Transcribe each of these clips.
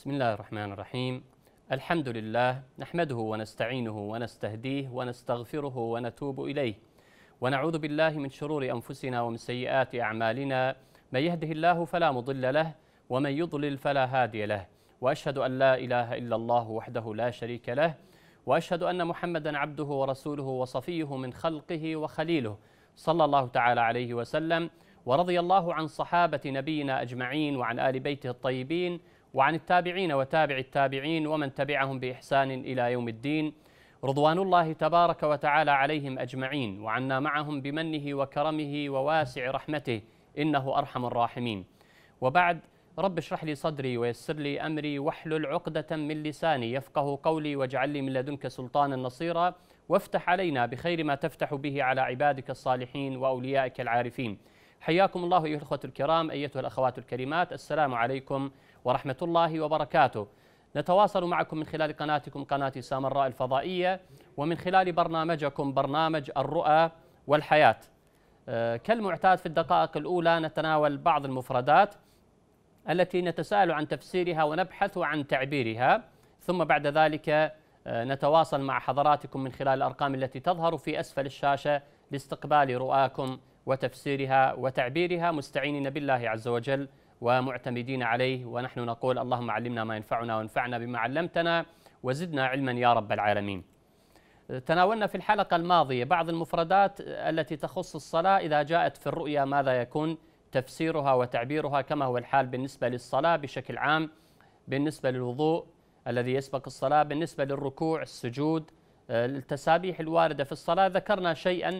بسم الله الرحمن الرحيم. الحمد لله نحمده ونستعينه ونستهديه ونستغفره ونتوب إليه، ونعوذ بالله من شرور أنفسنا ومن سيئات أعمالنا. من يهده الله فلا مضل له، ومن يضلل فلا هادي له، وأشهد أن لا إله إلا الله وحده لا شريك له، وأشهد أن محمدا عبده ورسوله وصفيه من خلقه وخليله، صلى الله تعالى عليه وسلم، ورضي الله عن صحابة نبينا أجمعين، وعن آل بيته الطيبين، وعن التابعين وتابع التابعين ومن تبعهم بإحسان إلى يوم الدين، رضوان الله تبارك وتعالى عليهم أجمعين، وعنا معهم بمنه وكرمه وواسع رحمته، إنه أرحم الراحمين. وبعد، رب اشرح لي صدري ويسر لي أمري واحلل عقدة من لساني يفقه قولي، واجعل لي من لدنك سلطانا نصيرا، وافتح علينا بخير ما تفتح به على عبادك الصالحين وأوليائك العارفين. حياكم الله أيها الأخوة الكرام، أيتها الأخوات الكريمات، السلام عليكم ورحمة الله وبركاته. نتواصل معكم من خلال قناتكم قناة سامراء الفضائية، ومن خلال برنامجكم برنامج الرؤى والحياة. كالمعتاد في الدقائق الأولى نتناول بعض المفردات التي نتساءل عن تفسيرها ونبحث عن تعبيرها، ثم بعد ذلك نتواصل مع حضراتكم من خلال الأرقام التي تظهر في أسفل الشاشة لاستقبال رؤاكم وتفسيرها وتعبيرها، مستعينين بالله عز وجل ومعتمدين عليه، ونحن نقول اللهم علمنا ما ينفعنا وانفعنا بما علمتنا وزدنا علما يا رب العالمين. تناولنا في الحلقة الماضية بعض المفردات التي تخص الصلاة إذا جاءت في الرؤيا ماذا يكون تفسيرها وتعبيرها، كما هو الحال بالنسبة للصلاة بشكل عام، بالنسبة للوضوء الذي يسبق الصلاة، بالنسبة للركوع، السجود، التسابيح الواردة في الصلاة. ذكرنا شيئا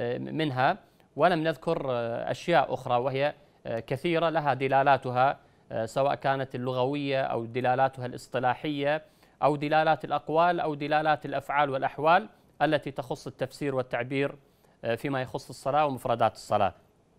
منها ولم نذكر أشياء أخرى، وهي كثيرة لها دلالاتها، سواء كانت اللغوية أو دلالاتها الاصطلاحية أو دلالات الأقوال أو دلالات الأفعال والأحوال التي تخص التفسير والتعبير فيما يخص الصلاة ومفردات الصلاة.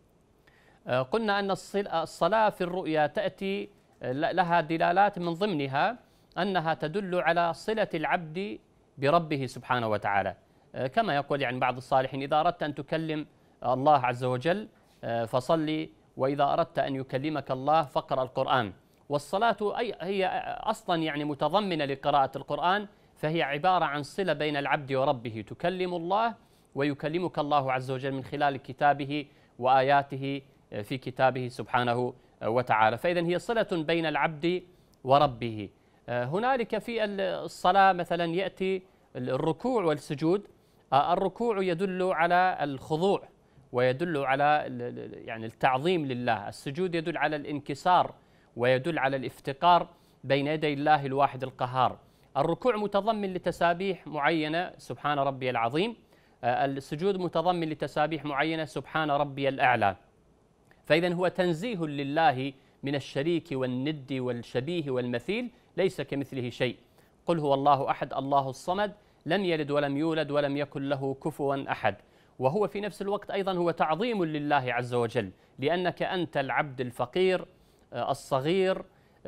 قلنا أن الصلاة في الرؤيا تأتي لها دلالات، من ضمنها أنها تدل على صلة العبد بربه سبحانه وتعالى، كما يقول يعني بعض الصالحين: إذا أردت أن تكلم الله عز وجل فصلي، وإذا أردت أن يكلمك الله فاقرأ القرآن. والصلاة هي أصلا يعني متضمنة لقراءة القرآن، فهي عبارة عن صلة بين العبد وربه، تكلم الله ويكلمك الله عز وجل من خلال كتابه وآياته في كتابه سبحانه وتعالى، فإذا هي صلة بين العبد وربه. هنالك في الصلاة مثلا يأتي الركوع والسجود. الركوع يدل على الخضوع ويدل على يعني التعظيم لله، السجود يدل على الانكسار ويدل على الافتقار بين يدي الله الواحد القهار. الركوع متضمن لتسابيح معينة، سبحان ربي العظيم. السجود متضمن لتسابيح معينة، سبحان ربي الأعلى. فإذا هو تنزيه لله من الشريك والند والشبيه والمثيل، ليس كمثله شيء. قل هو الله أحد الله الصمد، لم يلد ولم يولد ولم يكن له كفوا أحد. وهو في نفس الوقت أيضا هو تعظيم لله عز وجل، لأنك أنت العبد الفقير الصغير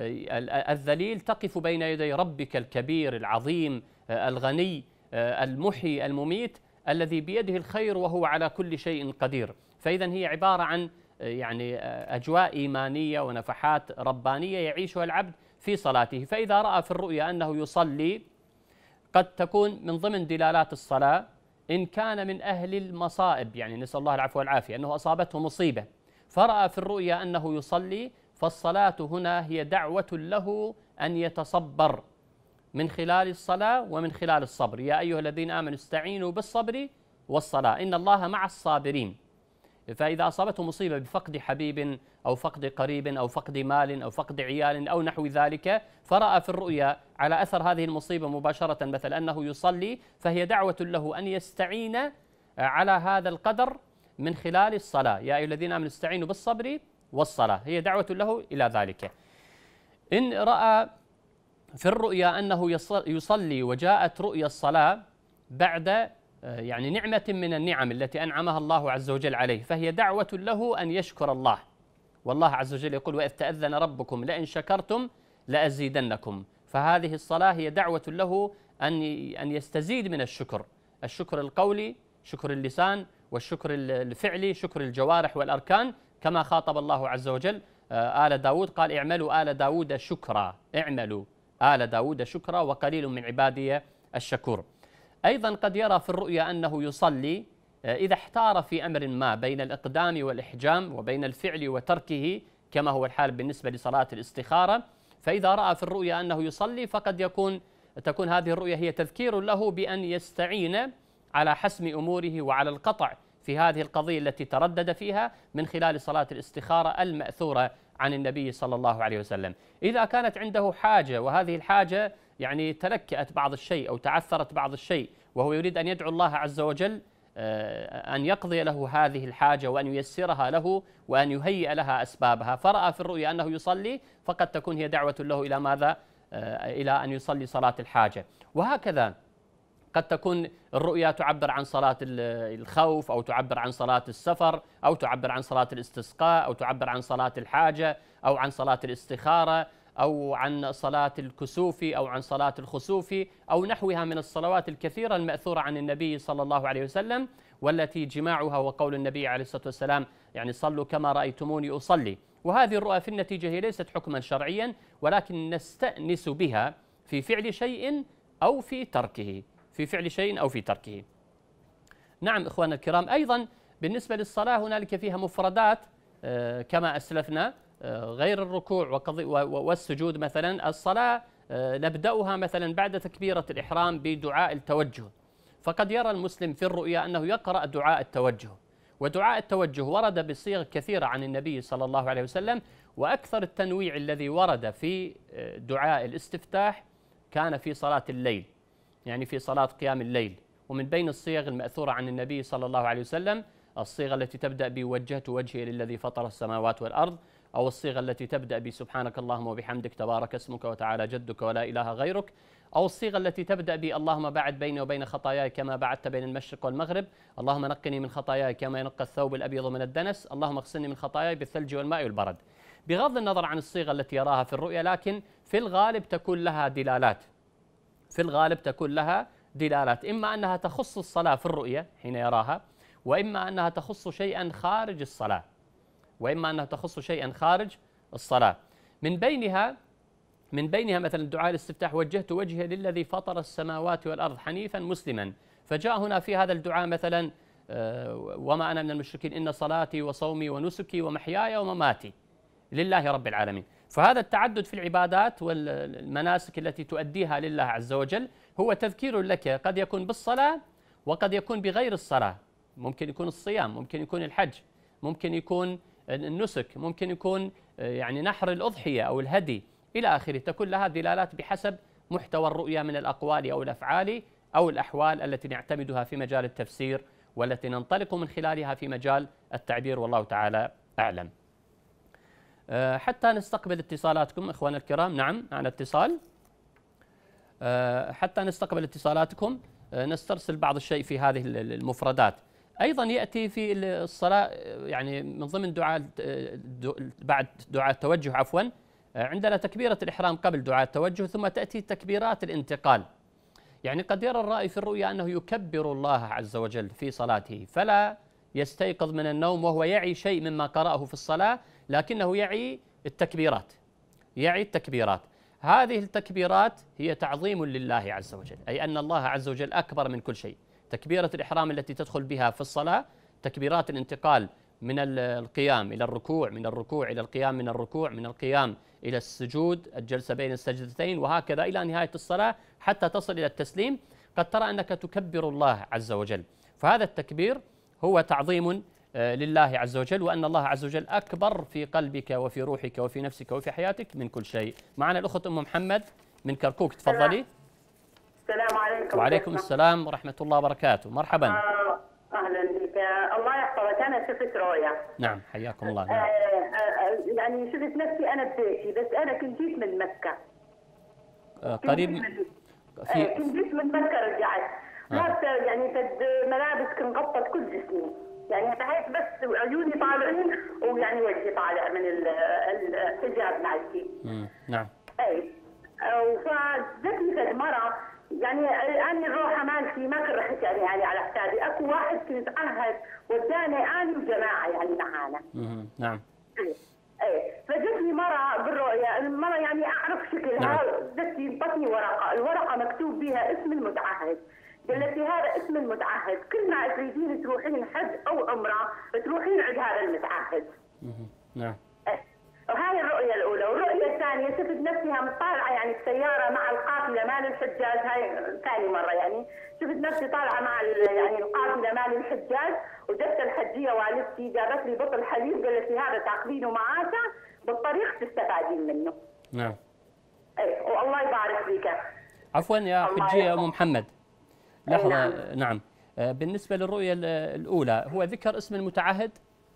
الذليل، تقف بين يدي ربك الكبير العظيم الغني المحيي المميت الذي بيده الخير وهو على كل شيء قدير. فإذا هي عبارة عن يعني أجواء إيمانية ونفحات ربانية يعيشها العبد في صلاته. فإذا رأى في الرؤيا أنه يصلي، قد تكون من ضمن دلالات الصلاة إن كان من أهل المصائب، يعني نسأل الله العفو والعافية، أنه أصابته مصيبة فرأى في الرؤيا أنه يصلي، فالصلاة هنا هي دعوة له أن يتصبر من خلال الصلاة ومن خلال الصبر. يا أيها الذين آمنوا استعينوا بالصبر والصلاة إن الله مع الصابرين. فإذا أصابته مصيبة بفقد حبيب أو فقد قريب أو فقد مال أو فقد عيال أو نحو ذلك، فرأى في الرؤيا على أثر هذه المصيبة مباشرة مثلا أنه يصلي، فهي دعوة له أن يستعين على هذا القدر من خلال الصلاة. يا أيها الذين آمنوا استعينوا بالصبر والصلاة، هي دعوة له إلى ذلك. إن رأى في الرؤيا أنه يصلي وجاءت رؤيا الصلاة بعد يعني نعمة من النعم التي أنعمها الله عز وجل عليه، فهي دعوة له أن يشكر الله. والله عز وجل يقول: وإذ تأذن ربكم لئن شكرتم لأزيدنكم. فهذه الصلاة هي دعوة له أن يستزيد من الشكر، الشكر القولي، شكر اللسان، والشكر الفعلي، شكر الجوارح والأركان، كما خاطب الله عز وجل آل داود، قال اعملوا آل داود شكرا، اعملوا آل داود شكرا وقليل من عبادي الشكور. أيضا قد يرى في الرؤيا أنه يصلي إذا احتار في أمر ما بين الإقدام والإحجام وبين الفعل وتركه، كما هو الحال بالنسبة لصلاة الاستخارة. فإذا رأى في الرؤيا أنه يصلي فقد تكون هذه الرؤيا هي تذكير له بأن يستعين على حسم أموره وعلى القطع في هذه القضية التي تردد فيها من خلال صلاة الاستخارة المأثورة عن النبي صلى الله عليه وسلم. إذا كانت عنده حاجة وهذه الحاجة يعني تلكأت بعض الشيء أو تعثرت بعض الشيء وهو يريد أن يدعو الله عز وجل أن يقضي له هذه الحاجة وأن ييسرها له وأن يهيئ لها أسبابها، فرأى في الرؤيا أنه يصلي، فقد تكون هي دعوة له إلى ماذا؟ إلى أن يصلي صلاة الحاجة. وهكذا قد تكون الرؤيا تعبر عن صلاة الخوف، أو تعبر عن صلاة السفر، أو تعبر عن صلاة الاستسقاء، أو تعبر عن صلاة الحاجة، أو عن صلاة الاستخارة، أو عن صلاة الكسوف، أو عن صلاة الخسوف، أو نحوها من الصلوات الكثيرة المأثورة عن النبي صلى الله عليه وسلم، والتي جماعها وقول النبي عليه الصلاة والسلام يعني صلوا كما رأيتموني أصلي. وهذه الرؤى في النتيجة هي ليست حكما شرعيا، ولكن نستأنس بها في فعل شيء أو في تركه، في فعل شيء أو في تركه. نعم إخواننا الكرام، أيضا بالنسبة للصلاة هنالك فيها مفردات كما أسلفنا، غير الركوع والسجود. مثلا الصلاة نبدأها مثلا بعد تكبيرة الإحرام بدعاء التوجه، فقد يرى المسلم في الرؤيا أنه يقرأ دعاء التوجه، ودعاء التوجه ورد بصيغ كثيرة عن النبي صلى الله عليه وسلم، وأكثر التنويع الذي ورد في دعاء الاستفتاح كان في صلاة الليل، يعني في صلاة قيام الليل. ومن بين الصيغ المأثورة عن النبي صلى الله عليه وسلم الصيغة التي تبدأ بوجهت وجهي للذي فطر السماوات والأرض، أو الصيغة التي تبدأ بسبحانك اللهم وبحمدك تبارك اسمك وتعالى جدك ولا إله غيرك، أو الصيغة التي تبدأ اللهم باعد بيني وبين خطاياي كما بعدت بين المشرق والمغرب، اللهم نقني من خطاياي كما ينقى الثوب الأبيض من الدنس، اللهم اغسلني من خطاياي بالثلج والماء والبرد. بغض النظر عن الصيغة التي يراها في الرؤيا، لكن في الغالب تكون لها دلالات، في الغالب تكون لها دلالات، إما أنها تخص الصلاة في الرؤيا حين يراها، وإما أنها تخص شيئا خارج الصلاة، وإما أنها تخص شيئا خارج الصلاة. من بينها مثلا دعاء الاستفتاح وجهت وجهي للذي فطر السماوات والأرض حنيفا مسلما، فجاء هنا في هذا الدعاء مثلا وما أنا من المشركين إن صلاتي وصومي ونسكي ومحياي ومماتي لله رب العالمين. فهذا التعدد في العبادات والمناسك التي تؤديها لله عز وجل هو تذكير لك، قد يكون بالصلاة وقد يكون بغير الصلاة، ممكن يكون الصيام، ممكن يكون الحج، ممكن يكون النسك، ممكن يكون يعني نحر الأضحية أو الهدي إلى آخره، تكون لها دلالات بحسب محتوى الرؤيا من الأقوال أو الأفعال أو الأحوال التي نعتمدها في مجال التفسير والتي ننطلق من خلالها في مجال التعبير، والله تعالى أعلم. حتى نستقبل اتصالاتكم إخواننا الكرام. نعم معنا اتصال. حتى نستقبل اتصالاتكم نسترسل بعض الشيء في هذه المفردات. أيضا يأتي في الصلاة يعني من ضمن بعد دعاء التوجه عفوا، عندنا تكبيرة الإحرام قبل دعاء التوجه، ثم تأتي تكبيرات الانتقال. يعني قد يرى الرائي في الرؤيا أنه يكبر الله عز وجل في صلاته، فلا يستيقظ من النوم وهو يعي شيء مما قرأه في الصلاة، لكنه يعي التكبيرات، يعي التكبيرات. هذه التكبيرات هي تعظيم لله عز وجل، أي أن الله عز وجل أكبر من كل شيء. تكبيرة الإحرام التي تدخل بها في الصلاة، تكبيرات الانتقال من القيام إلى الركوع، من الركوع إلى القيام، من الركوع من القيام إلى السجود، الجلسة بين السجدتين، وهكذا إلى نهاية الصلاة حتى تصل إلى التسليم، قد ترى أنك تكبر الله عز وجل. فهذا التكبير هو تعظيم لله عز وجل، وأن الله عز وجل أكبر في قلبك وفي روحك وفي نفسك وفي حياتك من كل شيء. معنا الأخت أم محمد من كركوك، تفضلي. السلام عليكم. وعليكم السلام ورحمة الله وبركاته. مرحبا. أهلا بك، الله يحفظك. أنا شفت رؤيا. نعم حياكم الله. نعم. يعني شفت نفسي أنا ببيتي، بس أنا كنت جيت من مكة. قريب كنت جيت من مكة رجعت. لابسة يعني ملابس كنت غطت كل جسمي، يعني بحيث بس عيوني طالعين ويعني وجهي طالع من الحجاب مالتي. نعم. أي. فجتني مرة يعني أنا الروحة مالتي ما كنت رحت يعني على حسابي، أكو واحد كنت عهد وداني أنا وجماعة يعني معانا. نعم. ايه فجتني مرة بالرؤيا، المرة يعني اعرف شكلها. نعم. جتني انطتني ورقة، الورقة مكتوب بها اسم المتعهد. قالت لي هذا اسم المتعهد، كل ما تريدين تروحين حج او عمرة تروحين عند هذا المتعهد. نعم. وهاي الرؤية الأولى، والرؤية الثانية شفت نفسها مطالعة يعني السيارة مع القافلة مال الحجاج، هاي ثاني مرة يعني شفت نفسي طالعة مع يعني القافلة مال الحجاج، وجت الحجية والدتي جابت لي بطل حليب قالت لي هذا تاخذينه معاك بالطريق تستفادين منه. نعم. اي والله يبارك فيك. عفوا يا الله حجية يرحمه. أم محمد، لحظة. نعم. نعم. بالنسبة للرؤية الأولى، هو ذكر اسم المتعهد؟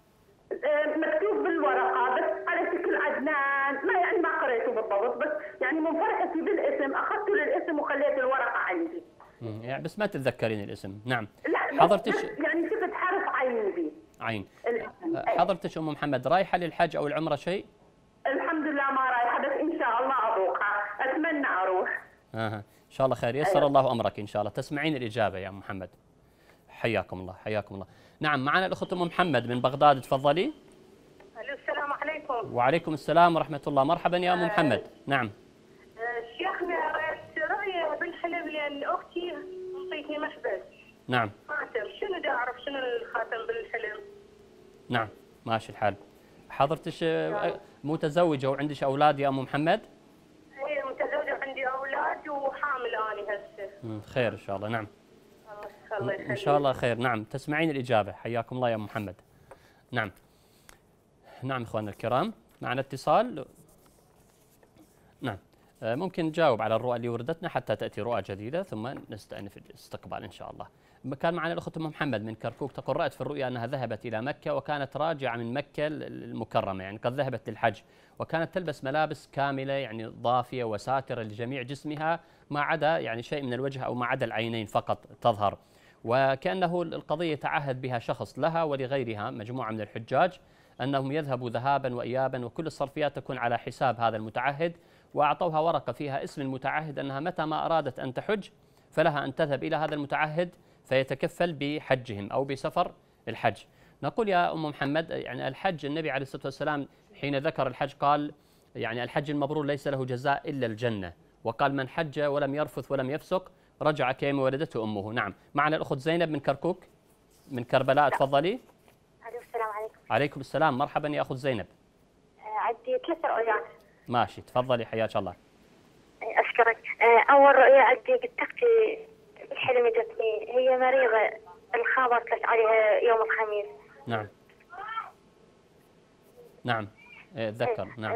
مكتوب بالورقة بس على شكل عدنان، ما يعني ما قريته بالضبط، بس يعني من فرحتي بالاسم أخذته للاسم وخليت الورقة عندي. يعني بس ما تتذكرين الاسم. نعم. لا حضرتش يعني شفت حرف عين بي. عين. الاسم. حضرتك أم محمد رايحة للحج أو العمرة شيء؟ الحمد لله ما رايحة، بس إن شاء الله أروحها، أتمنى أروح. إن شاء الله خير، يسر الله أمرك إن شاء الله. تسمعين الإجابة يا أم محمد. حياكم الله، حياكم الله. نعم، معنا الأخت أم محمد من بغداد، تفضلي. السلام عليكم. وعليكم السلام ورحمة الله. مرحبا يا أم محمد. نعم. شيخنا رأي بالحلم لأن أختي انطيتني محبس. نعم. خاتم، شنو دا أعرف شنو الخاتم بالحلم؟ نعم، ماشي الحال. حضرتك متزوجة وعندك أولاد يا أم محمد؟ هي متزوجة عندي أولاد وحامل أنا هسه. خير إن شاء الله. نعم. الله يخليك. إن شاء الله خير. نعم، تسمعين الإجابة. حياكم الله يا أم محمد. نعم. نعم إخواننا الكرام، معنا اتصال. نعم. ممكن نجاوب على الرؤى اللي وردتنا حتى تأتي رؤى جديدة ثم نستأنف الاستقبال إن شاء الله. كان معنا الأخت أم محمد من كركوك، تقول رأت في الرؤيا أنها ذهبت إلى مكة وكانت راجعة من مكة المكرمة، يعني قد ذهبت للحج، وكانت تلبس ملابس كاملة يعني ضافية وساترة لجميع جسمها ما عدا يعني شيء من الوجه أو ما عدا العينين فقط تظهر، وكأنه القضية تعهد بها شخص لها ولغيرها مجموعة من الحجاج أنهم يذهبوا ذهابا وإيابا، وكل الصرفيات تكون على حساب هذا المتعهد، وأعطوها ورقة فيها اسم المتعهد أنها متى ما أرادت أن تحج فلها أن تذهب إلى هذا المتعهد فيتكفل بحجهم أو بسفر الحج. نقول يا أم محمد، يعني الحج النبي عليه الصلاة والسلام حين ذكر الحج قال يعني الحج المبرور ليس له جزاء إلا الجنة، وقال من حج ولم يرفث ولم يفسق رجع كيما ولدته أمه. نعم، معنا الأخت زينب من كركوك من كربلاء، تفضلي. السلام عليكم. عليكم السلام، مرحبا يا أخت زينب. عندي 3 رؤيات. ماشي، تفضلي حياك الله. أشكرك. أول رؤية عندي قلت أختي الحلم جتني، هي مريضة، الخبر طلعت عليها يوم الخميس. نعم. نعم، اتذكر. نعم.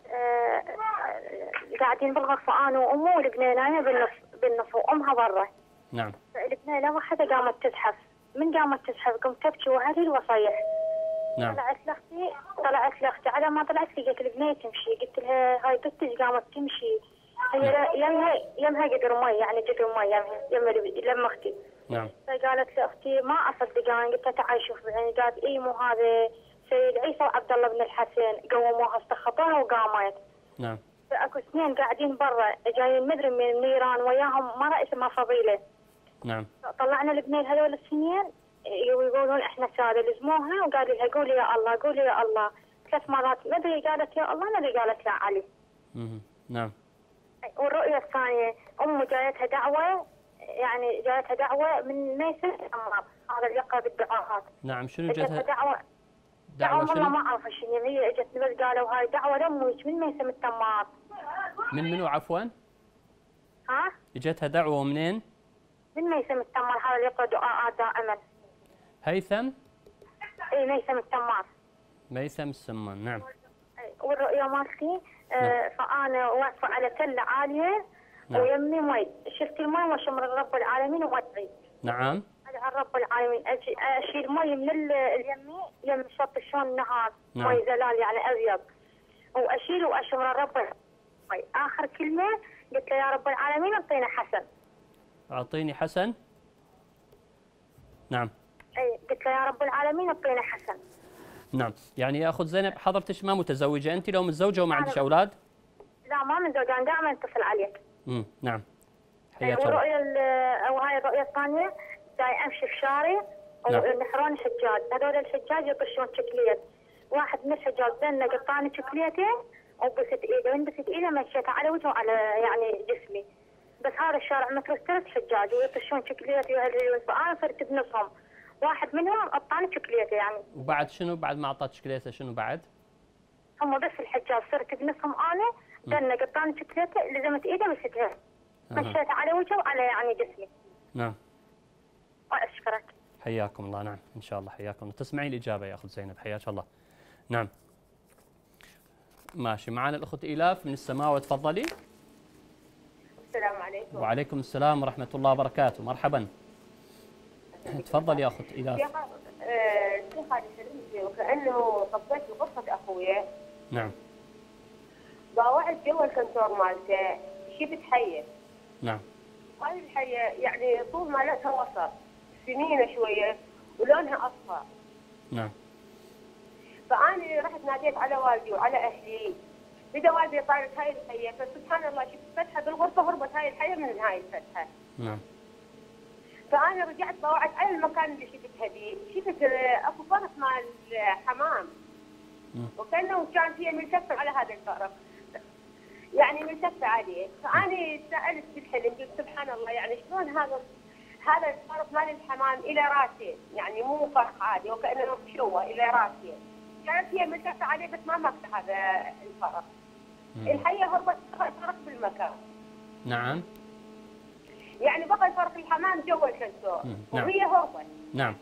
قاعدين بالغرفة أنا وأمه والبنيناية بالنص وأمها برا. نعم. البنينة واحدة قامت تزحف، من قامت تزحف قمت تبكي وهلل وصيح. نعم. طلعت لأختي على ما طلعت لقيت البنية تمشي، قلت لها هاي بنتك قامت تمشي، هي يمها قدر مي، يعني قدر مي يم اختي. نعم. فقالت لاختي ما اصدق، انا قلت لها تعالي شوف بعيني، قالت اي مو هذا سيد عيسى وعبد الله بن الحسين، قوموها استخطوها وقامت. نعم. فاكو اثنين قاعدين برا جايين مدري من النيران وياهم مرة اسمها فضيلة. نعم. طلعنا البنين هذول الاثنين يقولون احنا ساده، لزموها وقالوا لها قولي يا الله قولي يا الله 3 مرات، ما ادري قالت يا الله ما ادري قالت لا علي. نعم. والرؤية الثانية أمه جايتها دعوة، يعني جايتها دعوة من ميسر الأمراض، هذا اللي يقرأ بالدعاءات. نعم، شنو جاتها؟ دعوة والله ما أعرف شنو هي، اجتني بس قالوا هاي دعوة لأمك من ميسر التمار. من منو عفوا؟ ها؟ اجتها دعوة منين؟ من ميسر التمار، هذا اللي يقرأ دعاءات دائما. هيثم؟ اي ميسر التمار. ميثم السمان. نعم. والرؤية مالتي فأنا واقفة على تلة عالية. نعم. ويمي مي، شفت المي وشمر رب العالمين وادعي. نعم. ادعي رب العالمين، اشيل مي من اليمي يم شط شلون النهار. نعم. مي زلال يعني ابيض، واشيل واشمر رب العالمين. اخر كلمة قلت له يا رب العالمين اعطينا حسن. اعطيني حسن. نعم. اي قلت له يا رب العالمين اعطينا حسن. نعم، يعني يا اخت زينب حضرتك ما متزوجة انت؟ لو متزوجة وما عندك اولاد؟ لا ما متزوجة، انا دائما اتصل عليك. نعم. حياك الله. وهاي الرؤية الثانية جاي امشي في شارع ونحرون حجاج، هذول الحجاج يطشون شكليات، واحد من الحجاج ذنه قطعني شوكليتين وبست ايده، وانبست ايده مشيتها على وجهه وعلى يعني جسمي. بس هذا الشارع مثل 3 حجاج ويطشون شوكليتي وهالريوس، فانا صرت بنصهم. واحد منهم قطعني شوكليته يعني. وبعد شنو؟ بعد ما اعطاك شوكليته شنو بعد؟ هم بس الحجاج صرت بنصهم انا، ذنه قطعني شوكليته لزمت ايده مشيتها. مشيتها على وجهه وعلى يعني جسمي. نعم. واشكرك. حياكم الله. نعم ان شاء الله حياكم الله. تسمعين الاجابه يا اخت زينب، حياك الله. نعم. ماشي، معنا الاخت ايلاف من السماوه، تفضلي. السلام عليكم. وعليكم السلام ورحمه الله وبركاته، مرحبا. تفضل يا اخت ايلاف. شيخ هذه سلمتي وكانه طبيت بغرفه اخويا. نعم. ضاوعت جوا الكنتور مالته شفت حيه. نعم. هذه الحيه يعني طول مالتها وسط سنينه شويه ولونها اصفر. نعم. فاني رحت ناديت على والدي وعلى اهلي، بدا والدي طارت هاي الحيه، فسبحان الله شفت فتحه بالغرفه، هربت هاي الحيه من هاي الفتحه. نعم. فانا رجعت ضوعت على المكان اللي شفتها به، شفت اكو فرق مال حمام وكانه كان فيها ملتفه على هذا الفرق، يعني ملتفه عليه. فاني سالت بالحلم قلت سبحان الله يعني شلون هذا الفرق مال الحمام الى راسين، يعني مو فرق عادي وكانه مشوه الى راسين، كانت هي ملتفه عليه بس ما مقطع هذا الفرق. الحيه هربت فرق بالمكان. نعم. يعني بقى فرق الحمام جوا الكنتور نعم. وهي هربت. نعم.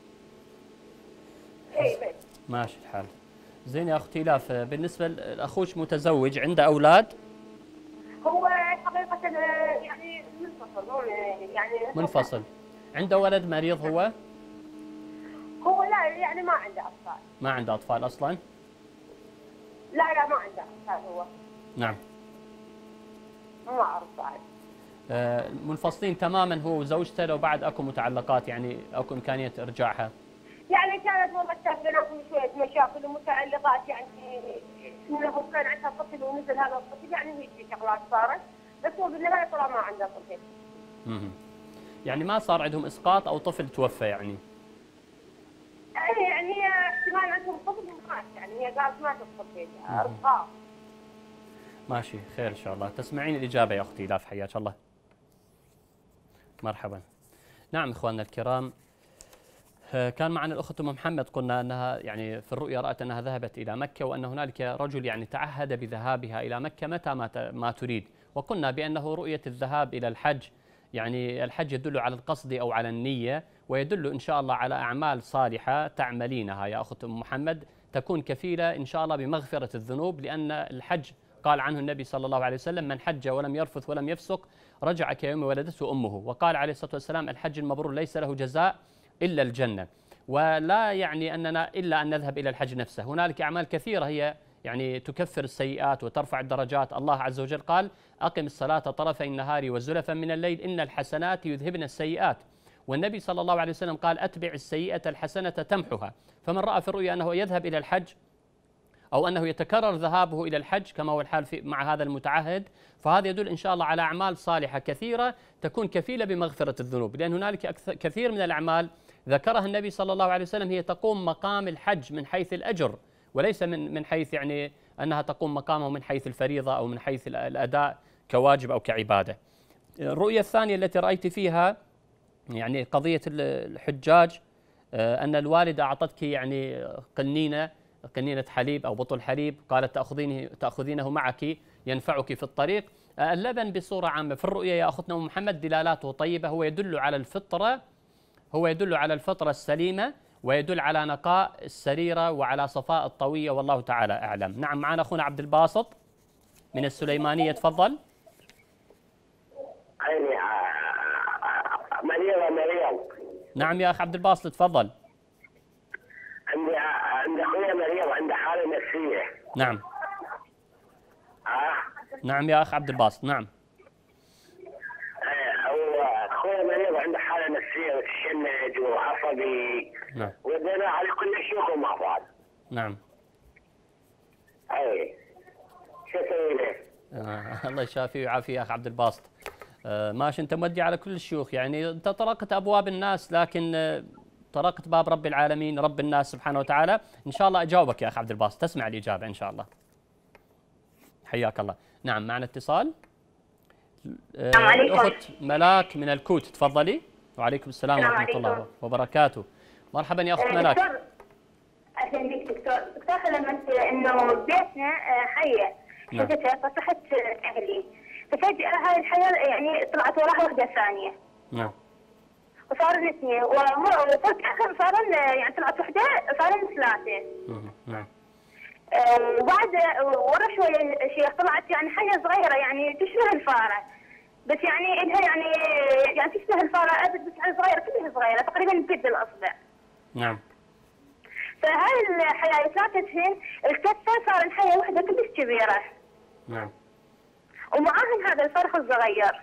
اي بس. ماشي الحال. زين يا اختي ايلاف، بالنسبه لاخوك متزوج، عنده اولاد؟ هو حقيقة يعني منفصل، يعني منفصل. عنده ولد مريض هو؟ هو لا يعني ما عنده أطفال. ما عنده اطفال اصلا؟ لا ما عنده أطفال هو. نعم. ما أعرف بعد. منفصلين تماما هو وزوجته، لو بعد اكو متعلقات يعني اكو امكانيه ارجاعها؟ يعني كانت والله كانت بينهم شوية مشاكل ومتعلقات، يعني انه كان عندها طفل ونزل هذا الطفل، يعني هيك شغلات صارت، بس هو بالنهاية طلع ما عنده طفل. يعني ما صار عندهم اسقاط او طفل توفى يعني؟ يعني هي احتمال عندهم طفل ومات، يعني هي قالت مات الطفل ارقام. ماشي خير ان شاء الله. تسمعين الاجابه يا اختي ايلاف، حياك الله. مرحبا. نعم اخواننا الكرام، كان معنا الأخت أم محمد، قلنا أنها يعني في الرؤيا رأت أنها ذهبت إلى مكة، وأن هنالك رجل يعني تعهد بذهابها إلى مكة متى ما تريد. وقلنا بأنه رؤية الذهاب إلى الحج، يعني الحج يدل على القصد أو على النية، ويدل إن شاء الله على أعمال صالحة تعملينها يا أخت أم محمد، تكون كفيلة إن شاء الله بمغفرة الذنوب، لأن الحج قال عنه النبي صلى الله عليه وسلم: من حج ولم يرفث ولم يفسق رجع كيوم ولدته أمه. وقال عليه الصلاة والسلام: الحج المبرور ليس له جزاء إلا الجنة. ولا يعني أننا إلا أن نذهب إلى الحج نفسه، هنالك أعمال كثيرة هي يعني تكفر السيئات وترفع الدرجات. الله عز وجل قال: أقم الصلاة طرفي النهار وزلفا من الليل إن الحسنات يذهبن السيئات. والنبي صلى الله عليه وسلم قال: أتبع السيئة الحسنة تمحها. فمن رأى في الرؤيا أنه يذهب إلى الحج أو أنه يتكرر ذهابه إلى الحج كما هو الحال مع هذا المتعهد، فهذا يدل إن شاء الله على أعمال صالحة كثيرة تكون كفيلة بمغفرة الذنوب، لأن هنالك كثير من الأعمال ذكرها النبي صلى الله عليه وسلم هي تقوم مقام الحج من حيث الأجر، وليس من حيث يعني أنها تقوم مقامه من حيث الفريضة أو من حيث الأداء كواجب أو كعبادة. الرؤية الثانية التي رأيت فيها يعني قضية الحجاج، أن الوالدة أعطتك يعني قنينة حليب أو بطل حليب، قالت تأخذينه معك ينفعك في الطريق. اللبن بصورة عامة في الرؤيا يا أختنا أم محمد دلالاته طيبة، هو يدل على الفطرة السليمة، ويدل على نقاء السريرة وعلى صفاء الطوية، والله تعالى أعلم. نعم معنا أخونا عبد الباسط من السليمانية، تفضل. مريض. نعم يا أخ عبد الباسط تفضل. عند أخويا مريض، عنده حالة نفسية. نعم. نعم يا أخ عبد الباسط. نعم. أخويا مريض عنده حالة نفسية وتشنج وعصبي. نعم. ودنا على كل شيوخ مع بعض. نعم. أي شو أسوي له؟ الله يشافيه ويعافيه يا أخ عبد الباسط. ماشي، أنت مودي على كل الشيوخ، يعني أنت طرقت أبواب الناس، لكن وطرقت باب رب العالمين رب الناس سبحانه وتعالى، إن شاء الله أجاوبك يا أخ عبد الباسط، تسمع الإجابة إن شاء الله. حياك الله. نعم معنا اتصال. السلام عليكم. الأخت ملاك من الكوت، تفضلي. وعليكم السلام السلام ورحمة الله عليكم. وبركاته. مرحبا يا أخت ملاك. دكتور، أهلا بك دكتور خلمت إنه بيتنا حية نعم. شفتها فصحت أهلي، ففجأة هاي الحياة يعني طلعت وراها وحدة ثانية نعم. وصار لي اثنين وفجأة صار يعني طلعت وحدة صار لي ثلاثة. نعم. وبعد ورا شوية شيخ طلعت يعني حية صغيرة يعني تشبه الفارة، بس يعني إلها يعني تشبه الفارة أبد، بس يعني صغيرة كلها صغيرة تقريبا بقد الأصبع. نعم. فهاي الحياة ثلاثتهن الكفة صار الحياة وحدة كلش كبيرة. نعم. ومعاهم هذا الفرخ الصغير.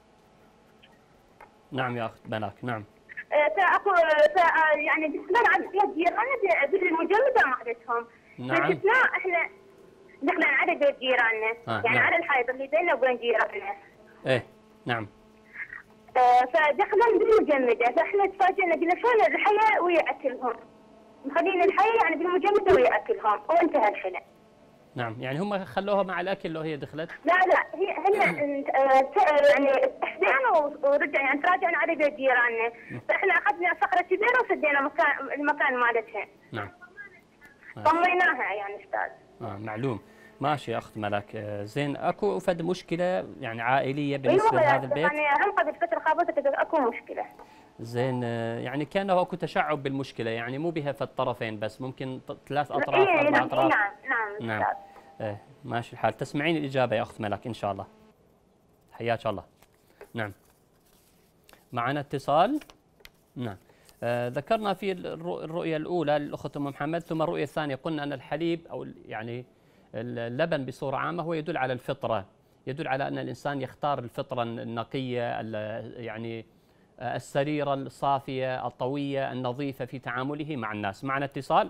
نعم يا أخت ملاك. نعم. فأكو يعني بالنسبة لعدد جيراننا بالمجمدة مالتهم. نعم. باستثناء احنا دخلنا على بيت جيراننا، يعني نعم. على الحيط اللي بيننا وبين جيراننا. إيه. نعم. فدخلنا بالمجمدة، فاحنا تفاجئنا قلنا شلون الحياة ويا أكلهم. مخلين الحياة يعني بالمجمدة ويا أكلهم وانتهى الحلم. نعم، يعني هم خلوها مع الأكل لو هي دخلت؟ لا هي هن يعني احدانا ورجع يعني تراجعنا على بيت جيراننا، فاحنا اخذنا صخره كبيره وسدينا المكان مالتها. نعم. طميناها يعني استاذ. معلوم. ماشي يا اخت ملاك. زين، اكو فد مشكله يعني عائليه بالنسبه لهذا البيت؟ يعني هم قبل فتره خابطت اكو مشكله. زين، يعني كانه اكو تشعب بالمشكله، يعني مو بها في الطرفين بس، ممكن ثلاث اطراف اربع اطراف. نعم استاذ. ماشي الحال، تسمعين الاجابه يا اخت ملاك ان شاء الله. حياك الله. نعم. معنا اتصال. نعم. ذكرنا في الرؤيه الاولى للاخت ام محمد، ثم الرؤيه الثانيه قلنا ان الحليب او يعني اللبن بصوره عامه هو يدل على الفطره، يدل على ان الانسان يختار الفطره النقيه يعني السريره الصافيه الطويه النظيفه في تعامله مع الناس. معنا اتصال.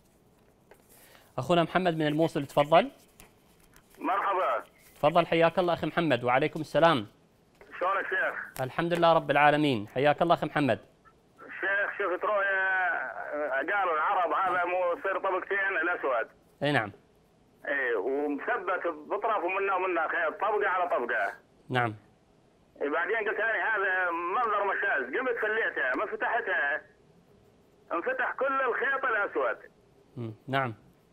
اخونا محمد من الموصل، تفضل. مرحبا. تفضل حياك الله اخي محمد. وعليكم السلام. شلونك شيخ؟ الحمد لله رب العالمين. حياك الله اخي محمد. شيخ شفت رؤيا قالوا العرب هذا مو يصير طبقتين الاسود. اي نعم. اي ومثبت بطرفه منا ومنا خيط طبقه على طبقه. نعم. بعدين قلت انا هذا منظر مشاز، قمت خليتها ما فتحتها انفتح كل الخيط الاسود. نعم.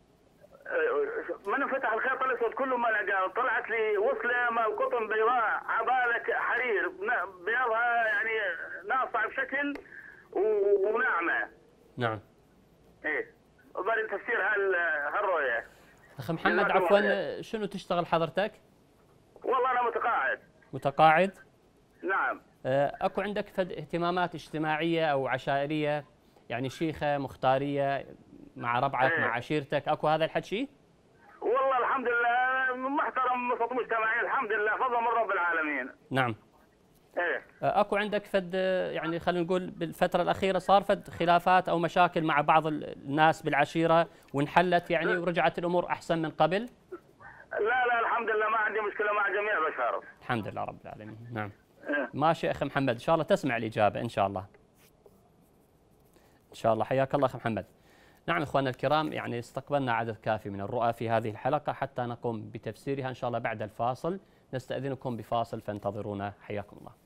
من انفتح الخيط الاسود كله ما لقى، طلعت لي وصله مال قطن بيضاء عبالك حرير بيضها يعني ناصعه بشكل وناعمه. نعم. ايه وبعدين تفسير هالرؤيه. اخي محمد عفوا، شنو تشتغل حضرتك؟ والله انا متقاعد. متقاعد؟ نعم. اكو عندك اهتمامات اجتماعيه او عشائريه، يعني شيخه مختاريه مع ربعك مع عشيرتك، اكو هذا الحكي؟ والله الحمد لله محترم وسط مجتمعي الحمد لله فضل من رب العالمين. نعم. ايه. اكو عندك فد يعني خلينا نقول بالفتره الاخيره صار فد خلافات او مشاكل مع بعض الناس بالعشيره وانحلت يعني ورجعت الامور احسن من قبل؟ لا الحمد لله ما عندي مشكله مع جميع البشر. الحمد لله رب العالمين. نعم. ماشي اخي محمد، ان شاء الله تسمع الاجابه ان شاء الله. ان شاء الله. حياك الله اخي محمد. نعم اخواننا الكرام، يعني استقبلنا عدد كافي من الرؤى في هذه الحلقه حتى نقوم بتفسيرها ان شاء الله بعد الفاصل. نستأذنكم بفاصل فانتظرونا. حياكم الله.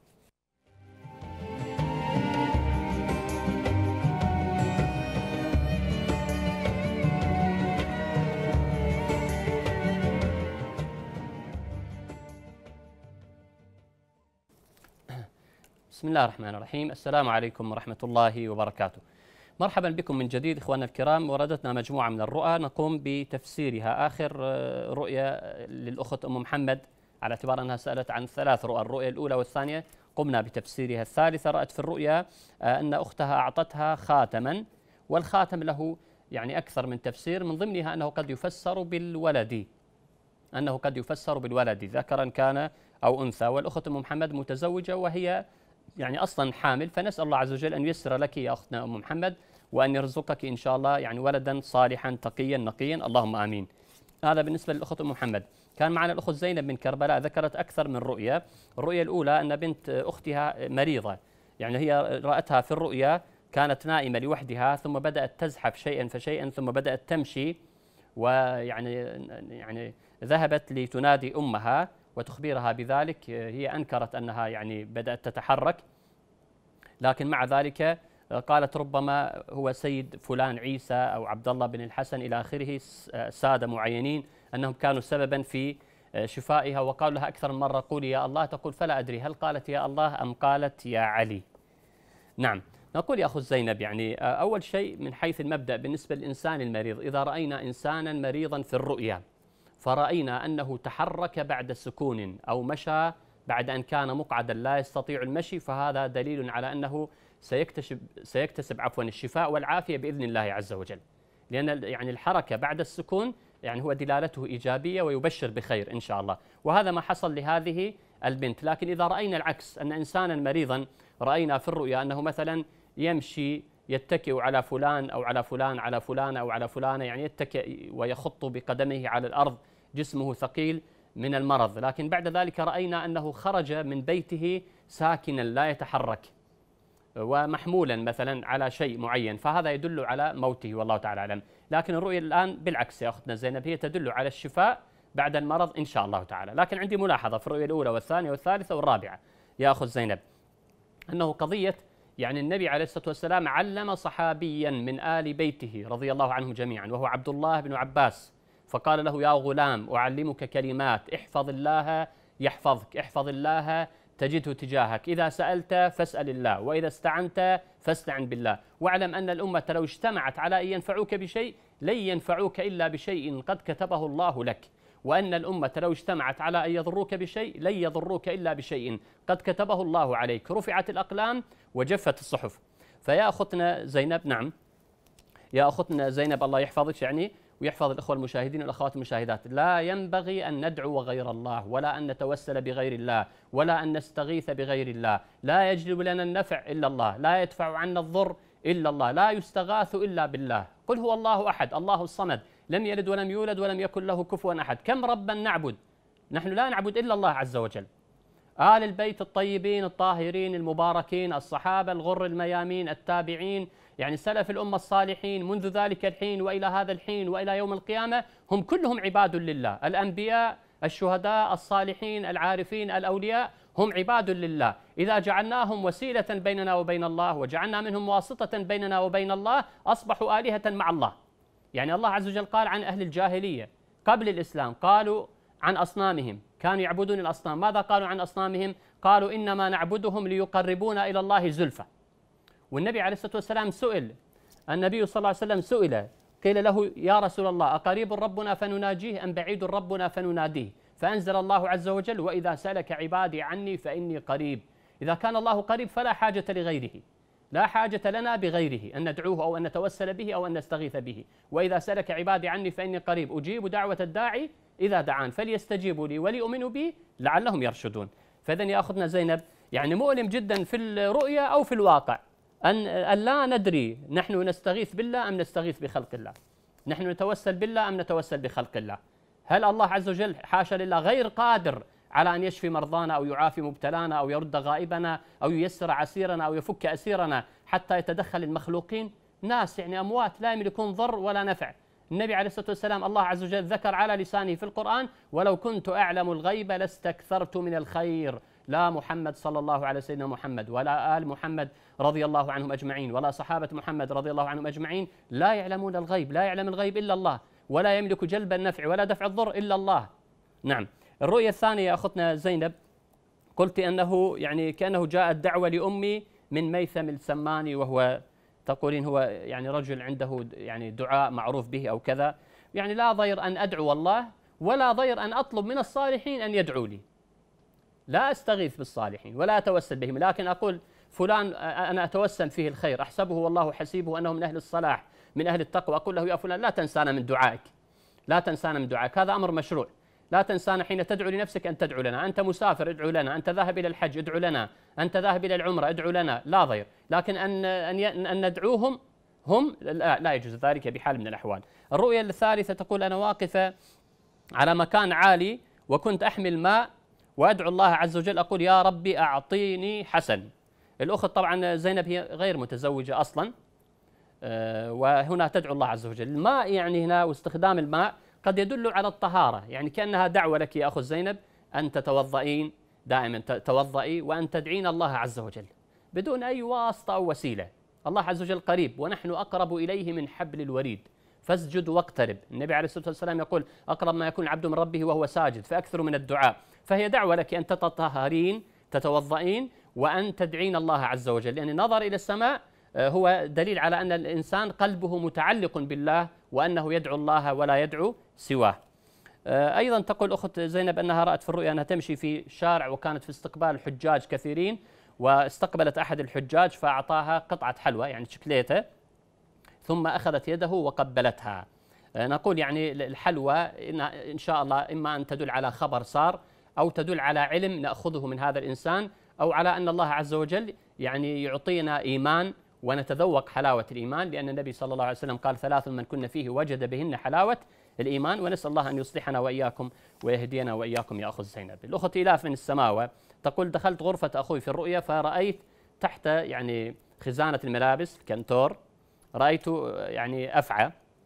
بسم الله الرحمن الرحيم. السلام عليكم ورحمة الله وبركاته. مرحبا بكم من جديد اخواننا الكرام. وردتنا مجموعة من الرؤى نقوم بتفسيرها. آخر رؤية للأخت أم محمد على اعتبار أنها سألت عن 3 رؤى، الرؤية الأولى والثانية قمنا بتفسيرها. الثالثة رأت في الرؤيا أن أختها أعطتها خاتما، والخاتم له يعني أكثر من تفسير، من ضمنها أنه قد يفسر بالولد، أنه قد يفسر بالولد ذكرا كان أو أنثى. والأخت أم محمد متزوجة وهي يعني أصلا حامل، فنسأل الله عز وجل أن ييسر لك يا أختنا أم محمد وأن يرزقك إن شاء الله يعني ولدا صالحا تقيا نقيا، اللهم آمين. هذا بالنسبة للأخت أم محمد. كان معنا الأخت زينب من كربلاء ذكرت أكثر من رؤية. الرؤية الأولى أن بنت أختها مريضة، يعني هي رأتها في الرؤيا كانت نائمة لوحدها ثم بدأت تزحف شيئا فشيئا ثم بدأت تمشي، ويعني ذهبت لتنادي أمها وتخبرها بذلك. هي أنكرت أنها يعني بدأت تتحرك، لكن مع ذلك قالت ربما هو سيد فلان عيسى أو عبد الله بن الحسن إلى آخره، سادة معينين أنهم كانوا سببا في شفائها، وقالوا لها أكثر من مرة قولي يا الله، تقول فلا أدري هل قالت يا الله أم قالت يا علي. نعم، نقول يا أخو زينب يعني أول شيء من حيث المبدأ بالنسبة للإنسان المريض، إذا رأينا إنسانا مريضا في الرؤيا فرأينا أنه تحرك بعد سكون أو مشى بعد أن كان مقعدا لا يستطيع المشي، فهذا دليل على أنه سيكتسب الشفاء والعافية بإذن الله عز وجل، لأن يعني الحركة بعد السكون يعني هو دلالته إيجابية ويبشر بخير إن شاء الله، وهذا ما حصل لهذه البنت. لكن إذا رأينا العكس، أن إنسانا مريضا رأينا في الرؤيا أنه مثلا يمشي يتكئ على فلان أو على فلان على فلان أو على فلانة، يعني يتكئ ويخط بقدمه على الأرض، جسمه ثقيل من المرض، لكن بعد ذلك رأينا أنه خرج من بيته ساكنا لا يتحرك ومحمولا مثلا على شيء معين، فهذا يدل على موته والله تعالى أعلم. لكن الرؤيا الآن بالعكس يا أختنا زينب، هي تدل على الشفاء بعد المرض إن شاء الله تعالى. لكن عندي ملاحظة في الرؤيا الأولى والثانية والثالثة والرابعة يا أخو زينب، أنه قضية يعني النبي عليه الصلاة والسلام علم صحابيا من آل بيته رضي الله عنهم جميعا وهو عبد الله بن عباس، فقال له يا غلام أعلمك كلمات، احفظ الله يحفظك، احفظ الله تجده تجاهك، إذا سألت فاسأل الله، وإذا استعنت فاستعن بالله، واعلم أن الأمة لو اجتمعت على أن ينفعوك بشيء لن ينفعوك إلا بشيء قد كتبه الله لك، وأن الأمة لو اجتمعت على أن يضروك بشيء لن يضروك إلا بشيء قد كتبه الله عليك، رفعت الأقلام وجفت الصحف. فيا أختنا زينب، نعم يا أختنا زينب الله يحفظك يعني ويحفظ الأخوة المشاهدين والأخوات المشاهدات، لا ينبغي أن ندعو غير الله ولا أن نتوسل بغير الله ولا أن نستغيث بغير الله، لا يجلب لنا النفع إلا الله، لا يدفع عنا الضر إلا الله، لا يستغاث إلا بالله. قل هو الله أحد الله الصمد لم يلد ولم يولد ولم يكن له كفوا أحد. كم ربا نعبد؟ نحن لا نعبد إلا الله عز وجل. آل البيت الطيبين الطاهرين المباركين، الصحابة الغر الميامين، التابعين، يعني سلف الأمة الصالحين منذ ذلك الحين وإلى هذا الحين وإلى يوم القيامة، هم كلهم عباد لله، الأنبياء الشهداء الصالحين العارفين الأولياء هم عباد لله. إذا جعلناهم وسيلة بيننا وبين الله وجعلنا منهم واسطة بيننا وبين الله أصبحوا آلهة مع الله. يعني الله عز وجل قال عن أهل الجاهلية قبل الإسلام، قالوا عن أصنامهم كانوا يعبدون الأصنام، ماذا قالوا عن أصنامهم؟ قالوا إنما نعبدهم ليقربونا إلى الله زلفى. والنبي عليه الصلاة والسلام سئل، النبي صلى الله عليه وسلم سئل قيل له يا رسول الله أقريب ربنا فنناجيه أم بعيد ربنا فنناديه؟ فأنزل الله عز وجل وإذا سألك عبادي عني فإني قريب. إذا كان الله قريب فلا حاجة لغيره، لا حاجة لنا بغيره أن ندعوه أو أن نتوسل به أو أن نستغيث به. وإذا سألك عبادي عني فإني قريب أجيب دعوة الداعي إذا دعان فليستجيبوا لي وليؤمنوا بي لعلهم يرشدون. فإذن يا أخذنا زينب يعني مؤلم جدا في الرؤيا أو في الواقع أن لا ندري نحن نستغيث بالله أم نستغيث بخلق الله، نحن نتوسل بالله أم نتوسل بخلق الله. هل الله عز وجل حاشا لله غير قادر على أن يشفي مرضانا أو يعافي مبتلانا أو يرد غائبنا أو ييسر عسيرنا أو يفك أسيرنا حتى يتدخل المخلوقين؟ ناس يعني أموات لا يملكون ضر ولا نفع. النبي عليه الصلاة والسلام الله عز وجل ذكر على لسانه في القرآن ولو كنت أعلم الغيب لاستكثرت من الخير. لا محمد صلى الله على سيدنا محمد ولا آل محمد رضي الله عنهم أجمعين ولا صحابة محمد رضي الله عنهم أجمعين لا يعلمون الغيب، لا يعلم الغيب إلا الله، ولا يملك جلب النفع ولا دفع الضر إلا الله. نعم. الرؤية الثانية يا أختنا زينب، قلت أنه يعني كأنه جاءت دعوة لأمي من ميثم السماني، وهو تقولين هو يعني رجل عنده يعني دعاء معروف به أو كذا، يعني لا ضير أن أدعو الله ولا ضير أن أطلب من الصالحين أن يدعوا لي. لا أستغيث بالصالحين ولا أتوسل بهم، لكن أقول فلان أنا أتوسم فيه الخير أحسبه والله حسيبه أنه من أهل الصلاح من أهل التقوى، أقول له يا فلان لا تنسانا من دعائك، لا تنسانا من دعائك، هذا أمر مشروع. لا تنسانا حين تدعو لنفسك أن تدعو لنا، أنت مسافر ادعو لنا، أنت ذاهب إلى الحج ادعو لنا، أنت ذاهب إلى العمرة ادعو لنا، لا ضير. لكن أن ندعوهم هم لا يجوز ذلك بحال من الأحوال. الرؤية الثالثة تقول أنا واقفة على مكان عالي وكنت أحمل ماء وأدعو الله عز وجل أقول يا ربي أعطيني حسن. الأخت طبعا زينب هي غير متزوجة أصلا، وهنا تدعو الله عز وجل. الماء يعني هنا واستخدام الماء قد يدل على الطهارة، يعني كأنها دعوة لك يا أخت زينب أن تتوضئين دائما، توضئي وأن تدعين الله عز وجل بدون أي واسطة أو وسيلة. الله عز وجل قريب ونحن أقرب إليه من حبل الوريد، فاسجد واقترب. النبي عليه الصلاة والسلام يقول أقرب ما يكون العبد من ربه وهو ساجد، فأكثر من الدعاء. فهي دعوة لك أن تتطهرين تتوضئين وأن تدعين الله عز وجل، لأن النظر إلى السماء هو دليل على أن الإنسان قلبه متعلق بالله وأنه يدعو الله ولا يدعو سواه. أيضا تقول أخت زينب أنها رأت في الرؤيا أنها تمشي في شارع وكانت في استقبال الحجاج كثيرين، واستقبلت أحد الحجاج فأعطاها قطعة حلوى يعني شكليته، ثم أخذت يده وقبلتها. نقول يعني الحلوى إن شاء الله إما أن تدل على خبر صار أو تدل على علم نأخذه من هذا الإنسان، أو على أن الله عز وجل يعني يعطينا إيمان ونتذوق حلاوة الإيمان، لأن النبي صلى الله عليه وسلم قال 3 من كن فيه وجد بهن حلاوة الإيمان. ونسأل الله أن يصلحنا وإياكم ويهدينا وإياكم يا أخت زينب. الأخت إلاف من السماوة تقول دخلت غرفة أخوي في الرؤيا فرأيت تحت يعني خزانة الملابس كنتور، رأيت يعني أفعى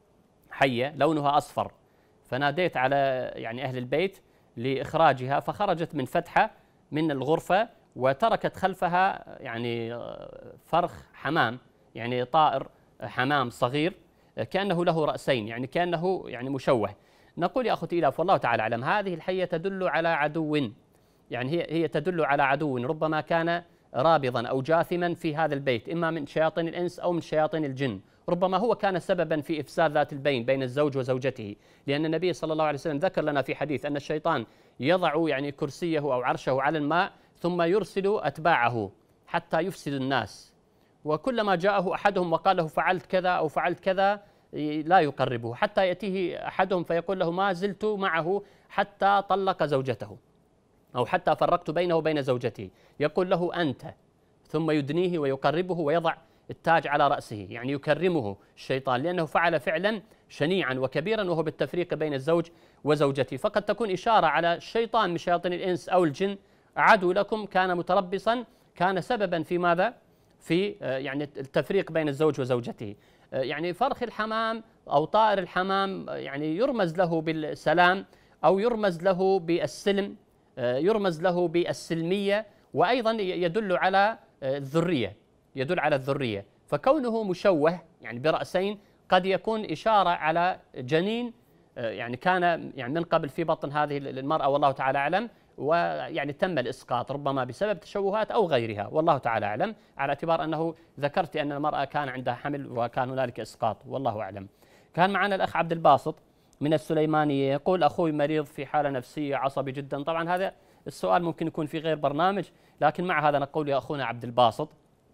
حية لونها أصفر، فناديت على يعني أهل البيت لإخراجها، فخرجت من فتحة من الغرفة وتركت خلفها يعني فرخ حمام، يعني طائر حمام صغير كأنه له رأسين، يعني كأنه يعني مشوه. نقول يا أخوتي إلاف والله تعالى أعلم هذه الحية تدل على عدو، يعني هي تدل على عدو ربما كان رابضا أو جاثما في هذا البيت، إما من شياطين الإنس أو من شياطين الجن. ربما هو كان سببا في إفساد ذات البين بين الزوج وزوجته، لأن النبي صلى الله عليه وسلم ذكر لنا في حديث أن الشيطان يضع يعني كرسيه أو عرشه على الماء ثم يرسل أتباعه حتى يفسد الناس، وكلما جاءه أحدهم وقال له فعلت كذا أو فعلت كذا لا يقربه، حتى يأتيه أحدهم فيقول له ما زلت معه حتى طلق زوجته أو حتى فرقت بينه وبين زوجته، يقول له أنت، ثم يدنيه ويقربه ويضع التاج على رأسه، يعني يكرمه الشيطان لأنه فعل فعلا شنيعا وكبيرا وهو بالتفريق بين الزوج وزوجته. فقد تكون إشارة على الشيطان من شياطين الإنس أو الجن، عدو لكم كان متربصا، كان سببا في ماذا؟ في يعني التفريق بين الزوج وزوجته. يعني فرخ الحمام أو طائر الحمام يعني يرمز له بالسلام أو يرمز له بالسلم، يرمز له بالسلمية، وأيضا يدل على الذرية، يدل على الذرية. فكونه مشوه يعني برأسين قد يكون إشارة على جنين يعني كان يعني من قبل في بطن هذه المرأة والله تعالى أعلم، ويعني تم الإسقاط ربما بسبب تشوهات أو غيرها والله تعالى أعلم، على اعتبار أنه ذكرت أن المرأة كان عندها حمل وكان هنالك إسقاط والله أعلم. كان معنا الأخ عبد الباسط من السليمانية يقول أخوي مريض في حالة نفسية عصبي جدا. طبعا هذا السؤال ممكن يكون في غير برنامج، لكن مع هذا نقول يا أخونا عبد الباسط،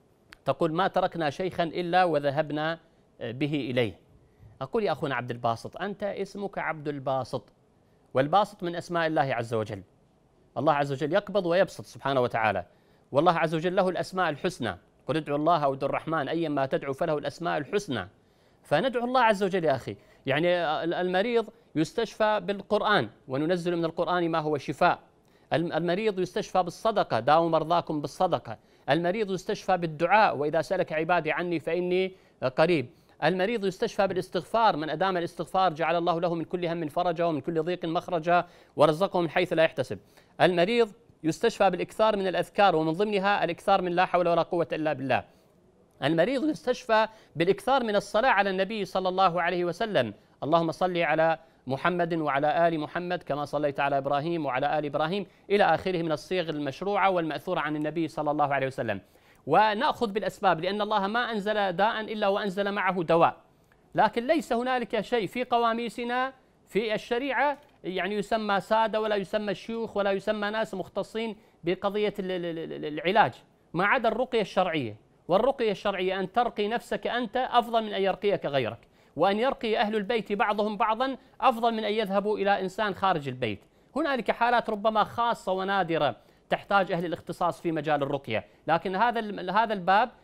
تقول ما تركنا شيخا إلا وذهبنا به إليه. أقول يا أخونا عبد الباسط أنت اسمك عبد الباسط، والباسط من أسماء الله عز وجل. الله عز وجل يقبض ويبسط سبحانه وتعالى، والله عز وجل له الأسماء الحسنى، قل ادعوا الله أو ادعوا الرحمن أيما تدعو فله الأسماء الحسنى. فندعو الله عز وجل يا أخي. يعني المريض يستشفى بالقرآن وننزل من القرآن ما هو شفاء. المريض يستشفى بالصدقة، داووا مرضاكم بالصدقة. المريض يستشفى بالدعاء، وإذا سألك عبادي عني فإني قريب. المريض يستشفى بالاستغفار، من أدام الاستغفار جعل الله له من كل هم فرجا ومن كل ضيق مخرجا ورزقه من حيث لا يحتسب. المريض يستشفى بالإكثار من الأذكار، ومن ضمنها الإكثار من لا حول ولا قوة إلا بالله. المريض يستشفى بالإكثار من الصلاة على النبي صلى الله عليه وسلم، اللهم صل على محمد وعلى آل محمد كما صليت على إبراهيم وعلى آل إبراهيم إلى آخره من الصيغ المشروعة والمأثورة عن النبي صلى الله عليه وسلم. ونأخذ بالأسباب، لأن الله ما أنزل داء إلا وأنزل معه دواء، لكن ليس هنالك شيء في قواميسنا في الشريعة يعني يسمى سادة ولا يسمى شيوخ ولا يسمى ناس مختصين بقضية العلاج ما عدا الرقية الشرعية. والرقية الشرعية أن ترقي نفسك أنت أفضل من أن يرقيك غيرك، وأن يرقي أهل البيت بعضهم بعضا أفضل من أن يذهبوا إلى إنسان خارج البيت. هنالك حالات ربما خاصة ونادرة تحتاج أهل الاختصاص في مجال الرقية، لكن هذا الباب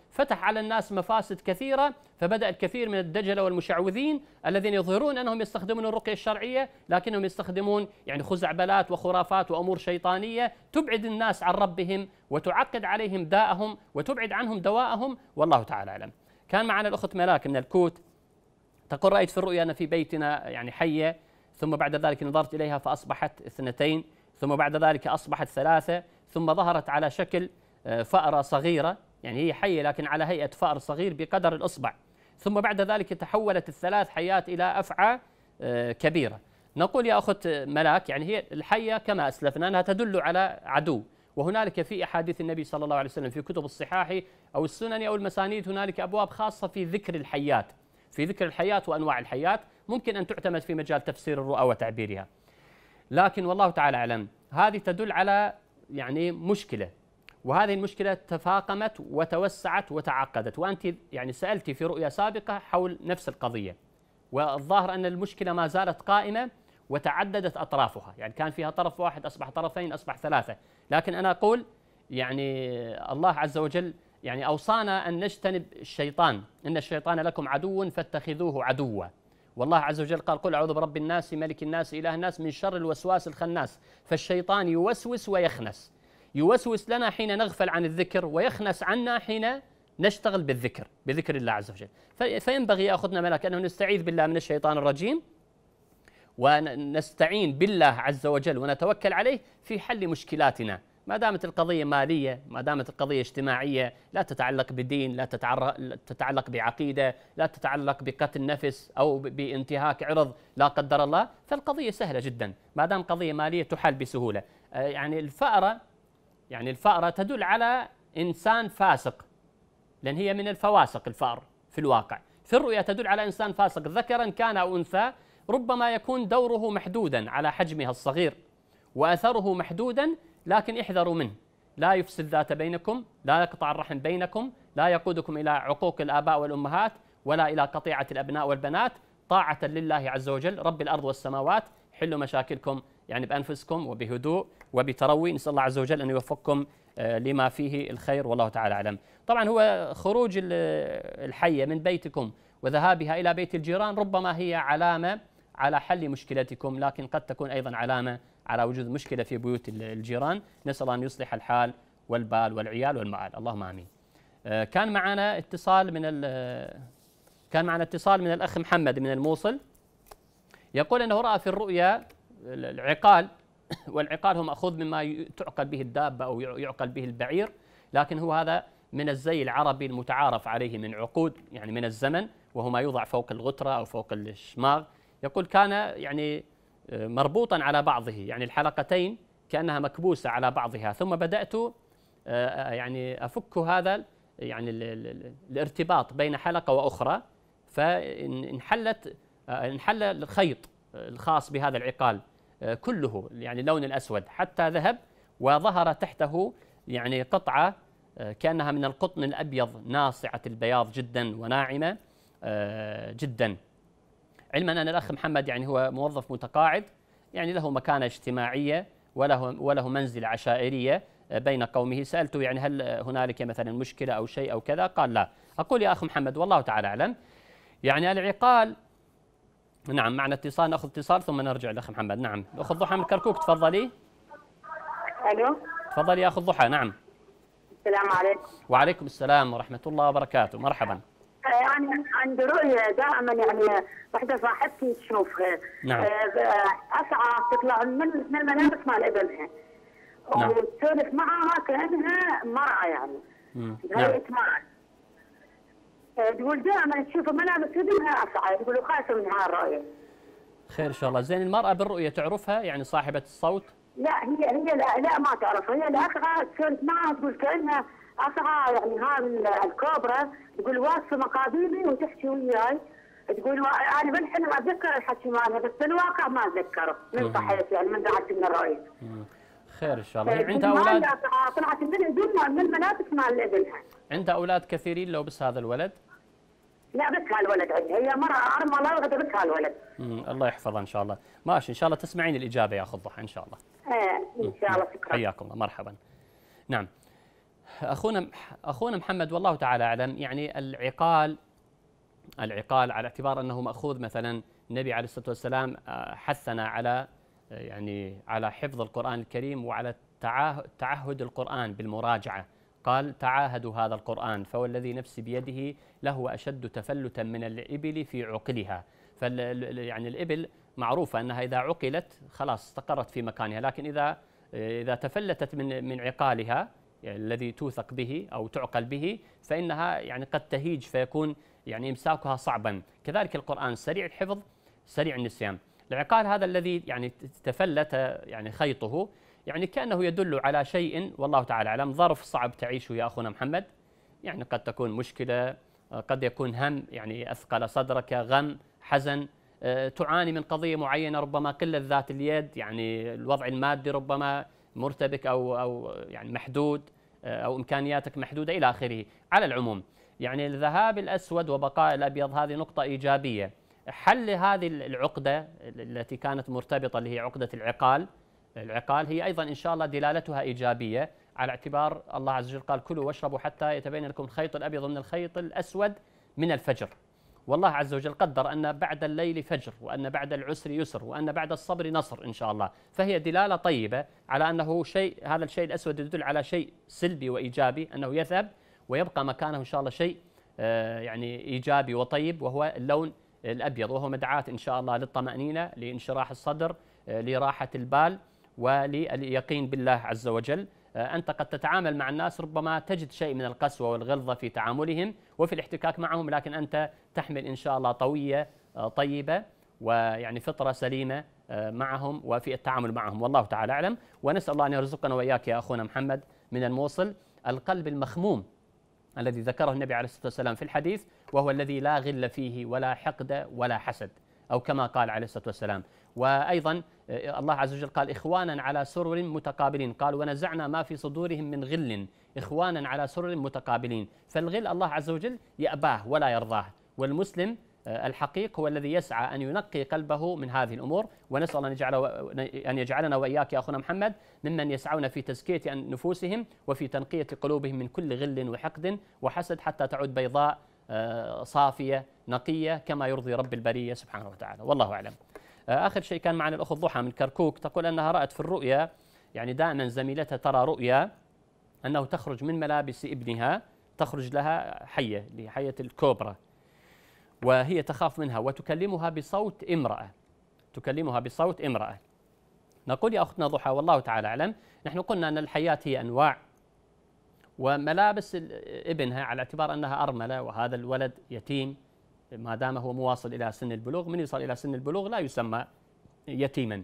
فتح على الناس مفاسد كثيرة، فبدأ الكثير من الدجلة والمشعوذين الذين يظهرون أنهم يستخدمون الرقية الشرعية لكنهم يستخدمون يعني خزعبلات وخرافات وأمور شيطانية تبعد الناس عن ربهم وتعقد عليهم داءهم وتبعد عنهم دواءهم، والله تعالى أعلم. كان معنا الأخت ملاك من الكوت تقول: رأيت في الرؤيا أن في بيتنا يعني حية، ثم بعد ذلك نظرت إليها فأصبحت 2، ثم بعد ذلك أصبحت 3، ثم ظهرت على شكل فأرة صغيرة، يعني هي حية لكن على هيئة فأر صغير بقدر الإصبع، ثم بعد ذلك تحولت ال3 حيات إلى أفعى كبيرة. نقول يا أخت ملاك يعني هي الحية كما أسلفنا أنها تدل على عدو، وهنالك في أحاديث النبي صلى الله عليه وسلم في كتب الصحاح أو السنن أو المسانيد هنالك أبواب خاصة في ذكر الحيات، في ذكر الحيات وأنواع الحيات، ممكن أن تعتمد في مجال تفسير الرؤى وتعبيرها. لكن والله تعالى أعلم هذه تدل على يعني مشكلة، وهذه المشكلة تفاقمت وتوسعت وتعقدت، وأنت يعني سألتي في رؤيا سابقة حول نفس القضية، والظاهر أن المشكلة ما زالت قائمة وتعددت أطرافها، يعني كان فيها طرف واحد أصبح طرفين أصبح 3. لكن أنا أقول يعني الله عز وجل يعني أوصانا أن نجتنب الشيطان، إن الشيطان لكم عدو فاتخذوه عدوا، والله عز وجل قال: قل أعوذ برب الناس ملك الناس إله الناس من شر الوسواس الخناس. فالشيطان يوسوس ويخنس، يوسوس لنا حين نغفل عن الذكر، ويخنس عنا حين نشتغل بذكر الله عز وجل. فينبغي يا أخذنا ملاك أنه نستعيذ بالله من الشيطان الرجيم، ونستعين بالله عز وجل ونتوكل عليه في حل مشكلاتنا، ما دامت القضية مالية، ما دامت القضية اجتماعية، لا تتعلق بدين، لا تتعلق بعقيدة، لا تتعلق بقتل نفس أو بانتهاك عرض لا قدر الله، فالقضية سهلة جدا، ما دام قضية مالية تحل بسهولة. يعني الفأرة تدل على إنسان فاسق، لأن هي من الفواسق الفأر في الواقع. في الرؤيا تدل على إنسان فاسق ذكرا كان أو أنثى، ربما يكون دوره محدودا على حجمها الصغير وأثره محدودا، لكن احذروا منه، لا يفسد ذات بينكم، لا يقطع الرحم بينكم، لا يقودكم إلى عقوق الآباء والأمهات ولا إلى قطيعة الأبناء والبنات، طاعة لله عز وجل رب الأرض والسماوات. حلوا مشاكلكم يعني بأنفسكم وبهدوء وبتروي، نسأل الله عز وجل أن يوفقكم لما فيه الخير، والله تعالى أعلم. طبعا هو خروج الحية من بيتكم وذهابها إلى بيت الجيران ربما هي علامة على حل مشكلتكم، لكن قد تكون أيضا علامة على وجود مشكلة في بيوت الجيران، نسأل الله أن يصلح الحال والبال والعيال والمعال، اللهم آمين. كان معنا اتصال من الأخ محمد من الموصل، يقول أنه رأى في الرؤيا العقال، والعقال هو مأخوذ مما تعقل به الدابة أو يعقل به البعير، لكن هو هذا من الزي العربي المتعارف عليه من عقود يعني من الزمن، وهو ما يوضع فوق الغترة أو فوق الشماغ. يقول كان يعني مربوطا على بعضه، يعني الحلقتين كأنها مكبوسة على بعضها، ثم بدأت يعني أفك هذا يعني الارتباط بين حلقة وأخرى، فانحل الخيط الخاص بهذا العقال كله يعني اللون الأسود حتى ذهب، وظهر تحته يعني قطعة كأنها من القطن الأبيض ناصعة البياض جدا وناعمة جدا. علما أن الأخ محمد يعني هو موظف متقاعد، يعني له مكانة اجتماعية وله منزلة عشائرية بين قومه. سألته يعني هل هنالك مثلا مشكلة أو شيء أو كذا؟ قال لا. أقول يا أخ محمد والله تعالى أعلم، يعني العقال. نعم معنا اتصال، نأخذ اتصال ثم نرجع لأخ محمد. نعم الأخت ضحى من كركوك، تفضلي. الو تفضلي يا أخت ضحى. نعم السلام عليكم. وعليكم السلام ورحمة الله وبركاته، مرحبا. يعني عندي رؤية دائما، يعني واحدة صاحبتي تشوفها. نعم. أسعى تطلع من الملابس مال ابنها. نعم. وتسولف معها كأنها مرأة يعني. هيئة مرأة. تقول دائما تشوف ملابس ابنها أسعى، تقول خايفة من هاي الرؤية. خير إن شاء الله. زين المرأة بالرؤية تعرفها يعني صاحبة الصوت؟ لا هي لا ما تعرف، هي الأسعى تسولف معها تقول كأنها أسعى يعني هذا الكوبرا، تقول واقفة مقابلي وتحكي وياي، تقول أنا بالحلم أتذكر الحكي مالها بس بالواقع ما أتذكره من صحيت يعني من قعدت من الرؤية. خير إن شاء الله. عندها أولاد؟ طلعت من هدومها من الملابس مال ابنها. عندها أولاد كثيرين لو بس هذا الولد؟ لا بس هالولد عندها، هي مرأة أرملة وغدا بس هالولد. الله يحفظها إن شاء الله. ماشي إن شاء الله تسمعين الإجابة يا أخت ضحى إن شاء الله. إن شاء الله. شكرا. حياكم الله، مرحبا. نعم أخونا محمد والله تعالى أعلم، يعني العقال على اعتبار أنه مأخوذ، مثلا النبي عليه الصلاة والسلام حثنا على حفظ القرآن الكريم وعلى تعهد القرآن بالمراجعة. قال تعاهدوا هذا القرآن فوالذي نفسي بيده لهو أشد تفلتا من الإبل في عقلها. يعني الإبل معروفة أنها إذا عقلت خلاص استقرت في مكانها، لكن إذا تفلتت من عقالها يعني الذي توثق به أو تعقل به فإنها يعني قد تهيج فيكون يعني إمساكها صعبا. كذلك القرآن سريع الحفظ سريع النسيان. العقال هذا الذي يعني تفلت يعني خيطه، يعني كأنه يدل على شيء والله تعالى أعلم، ظرف صعب تعيشه يا أخونا محمد، يعني قد تكون مشكلة، قد يكون هم يعني أثقل صدرك، غم، حزن، تعاني من قضية معينة، ربما قلة ذات اليد، يعني الوضع المادي ربما مرتبك أو يعني محدود، أو إمكانياتك محدودة إلى آخره. على العموم يعني الذهاب الأسود وبقاء الأبيض هذه نقطة إيجابية. حل هذه العقدة التي كانت مرتبطة اللي هي عقدة العقال هي أيضا إن شاء الله دلالتها إيجابية، على اعتبار الله عز وجل قال كلوا واشربوا حتى يتبين لكم الخيط الأبيض من الخيط الأسود من الفجر. والله عز وجل قدر أن بعد الليل فجر، وأن بعد العسر يسر، وأن بعد الصبر نصر إن شاء الله. فهي دلالة طيبة على أنه هذا الشيء الأسود يدل على شيء سلبي وإيجابي، أنه يذهب ويبقى مكانه إن شاء الله شيء يعني إيجابي وطيب، وهو اللون الأبيض، وهو مدعاة إن شاء الله للطمأنينة، لانشراح الصدر، لراحة البال، ولليقين بالله عز وجل. أنت قد تتعامل مع الناس ربما تجد شيء من القسوة والغلظة في تعاملهم وفي الاحتكاك معهم، لكن أنت تحمل إن شاء الله طوية طيبة ويعني فطرة سليمة معهم وفي التعامل معهم، والله تعالى أعلم. ونسأل الله أن يرزقنا وإياك يا أخونا محمد من الموصل القلب المخموم الذي ذكره النبي عليه الصلاة والسلام في الحديث، وهو الذي لا غل فيه ولا حقد ولا حسد، أو كما قال عليه الصلاة والسلام. وأيضا الله عز وجل قال إخوانا على سرر متقابلين، قال ونزعنا ما في صدورهم من غل إخوانا على سرر متقابلين. فالغل الله عز وجل يأباه ولا يرضاه، والمسلم الحقيق هو الذي يسعى أن ينقي قلبه من هذه الأمور. ونسأل أن يجعلنا وإياك يا أخونا محمد ممن يسعون في تزكية نفوسهم وفي تنقية قلوبهم من كل غل وحقد وحسد، حتى تعود بيضاء صافية نقية كما يرضي رب البرية سبحانه وتعالى، والله أعلم. آخر شيء كان معنا الأخت ضحى من كركوك، تقول أنها رأت في الرؤيا، يعني دائما زميلتها ترى رؤيا أنه تخرج من ملابس ابنها، تخرج لها حية لحية الكوبرا، وهي تخاف منها وتكلمها بصوت امرأة. نقول يا أختنا ضحى والله تعالى أعلم، نحن قلنا أن الحيات هي أنواع، وملابس ابنها على اعتبار أنها أرملة وهذا الولد يتيم ما دام هو مواصل إلى سن البلوغ، من يصل إلى سن البلوغ لا يسمى يتيما،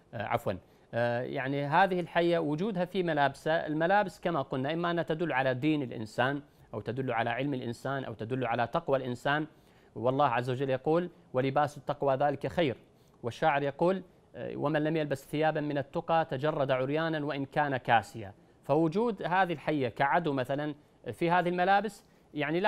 يعني هذه الحية وجودها في ملابسها، الملابس كما قلنا إما أنها تدل على دين الإنسان أو تدل على علم الإنسان أو تدل على تقوى الإنسان، والله عز وجل يقول ولباس التقوى ذلك خير، والشاعر يقول ومن لم يلبس ثيابا من التقى تجرد عريانا وإن كان كاسيا. فوجود هذه الحية كعدو مثلا في هذه الملابس يعني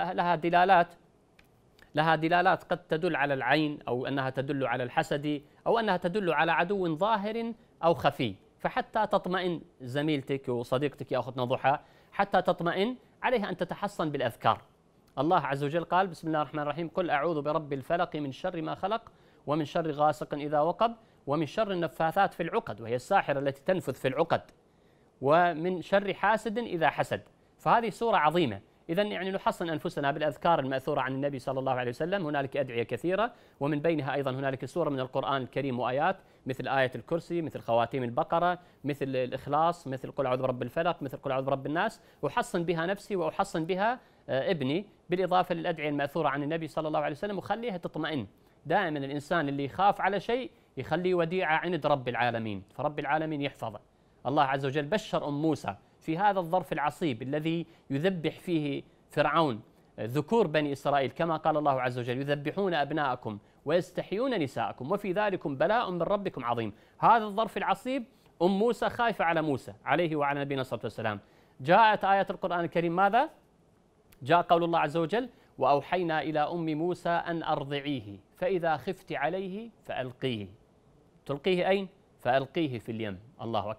لها دلالات قد تدل على العين، أو أنها تدل على الحسد، أو أنها تدل على عدو ظاهر أو خفي. فحتى تطمئن زميلتك وصديقتك يا أختنا ضحى، حتى تطمئن عليها أن تتحصن بالأذكار. الله عز وجل قال بسم الله الرحمن الرحيم قل أعوذ برب الفلق من شر ما خلق ومن شر غاسق إذا وقب ومن شر النفاثات في العقد، وهي الساحرة التي تنفث في العقد، ومن شر حاسد إذا حسد. فهذه سورة عظيمة. إذن يعني نحصن أنفسنا بالأذكار المأثورة عن النبي صلى الله عليه وسلم. هنالك أدعية كثيرة، ومن بينها أيضا هنالك سورة من القرآن الكريم وآيات مثل آية الكرسي، مثل خواتيم البقرة، مثل الإخلاص، مثل قل أعوذ برب الفلق، مثل قل أعوذ برب الناس، أحصن بها نفسي وأحصن بها ابني، بالإضافة للأدعية المأثورة عن النبي صلى الله عليه وسلم، وخليها تطمئن. دائما الإنسان اللي يخاف على شيء يخليه وديعة عند رب العالمين، فرب العالمين يحفظه. الله عز وجل بشر موسى في هذا الظرف العصيب الذي يذبح فيه فرعون ذكور بني إسرائيل، كما قال الله عز وجل يذبحون أبناءكم ويستحيون نساءكم وفي ذلكم بلاء من ربكم عظيم. هذا الظرف العصيب موسى خايفة على موسى عليه وعلى نبينا الصلاة والسلام. جاءت آية القرآن الكريم ماذا؟ جاء قول الله عز وجل وأوحينا إلى أم موسى أن أرضعيه فإذا خفت عليه فألقيه. تلقيه أين؟ فألقيه في اليم. الله أكبر.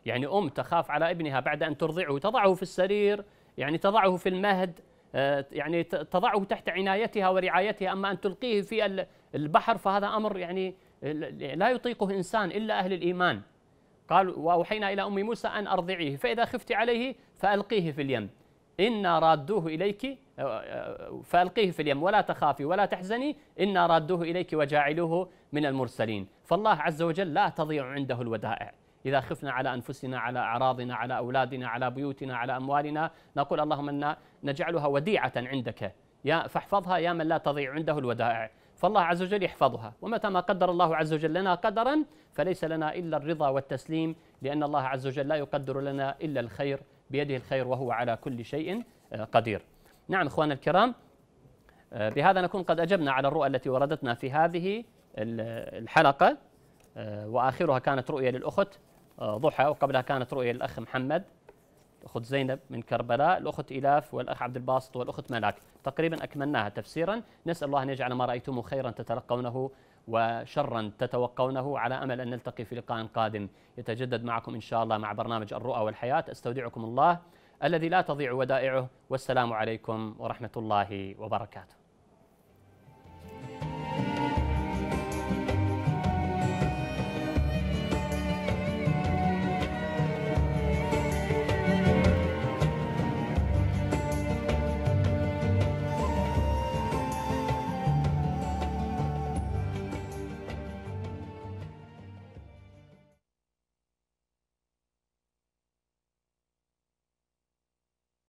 يعني أم تخاف على ابنها بعد أن ترضعه تضعه في السرير، يعني تضعه في المهد، يعني تضعه تحت عنايتها ورعايتها، أما أن تلقيه في البحر فهذا أمر يعني لا يطيقه إنسان إلا أهل الإيمان. قال وأوحينا إلى أم موسى أن أرضعيه فإذا خفت عليه فألقيه في اليم إنا رادوه إليك، فألقيه في اليم ولا تخافي ولا تحزني إنا رادوه إليك وجاعلوه من المرسلين. فالله عز وجل لا تضيع عنده الودائع. إذا خفنا على أنفسنا، على أعراضنا، على أولادنا، على بيوتنا، على أموالنا، نقول اللهم إنا نجعلها وديعة عندك فاحفظها يا من لا تضيع عنده الودائع. فالله عز وجل يحفظها، ومتى ما قدر الله عز وجل لنا قدرا فليس لنا إلا الرضا والتسليم، لأن الله عز وجل لا يقدر لنا إلا الخير، بيده الخير وهو على كل شيء قدير. نعم إخواننا الكرام، بهذا نكون قد أجبنا على الرؤى التي وردتنا في هذه الحلقة، وآخرها كانت رؤية للأخت ضحى، وقبلها كانت رؤية للأخ محمد، الأخت زينب من كربلاء، الأخت إلاف، والأخ عبد الباسط، والأخت ملاك. تقريبا أكملناها تفسيرا. نسأل الله أن يجعل ما رأيتموه خيرا تتلقونه وشرا تتوقونه، على أمل أن نلتقي في لقاء قادم يتجدد معكم إن شاء الله مع برنامج الرؤى والحياة. أستودعكم الله الذي لا تضيع ودائعه، والسلام عليكم ورحمة الله وبركاته.